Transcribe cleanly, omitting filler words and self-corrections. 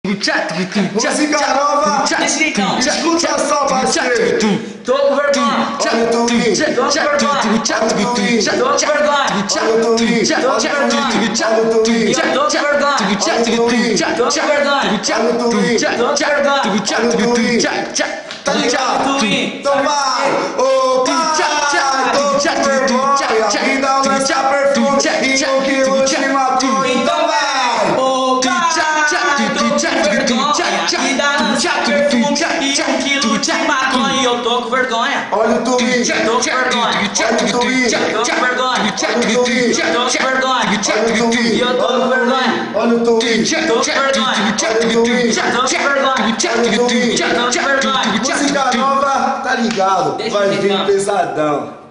Música nova, escuta só, parceiro. Tô com vergonha. Olha o Twin, Tô com vergonha. olha o Twin, Tô com vergonha. olha o Twin, Tô com vergonha. olha o Twin, Tô com vergonha. olha o Twin, Tô com vergonha. olha o Twin, Tô com vergonha. olha o Twin. Tá ligado? Então vai, ô pai, tô com vergonha. Me dá um lança perfume e o que hoje me matou. Então vai, Ô pai, tô com vergonha. Me dá lança perfume e um quilo de maconha. Eu tô com vergonha. olha o Twin, Tô com vergonha. olha o Twin, Tô com vergonha. olha o Twin, Tô com vergonha. olha o Twin, E eu tô com vergonha. olha o Twin, Tô com vergonha. olha o Twin, Tô com vergonha. olha o Twin. Tô com vergonha. Música nova, tá ligado? Deixa Vai eu vir ver, então. pesadão.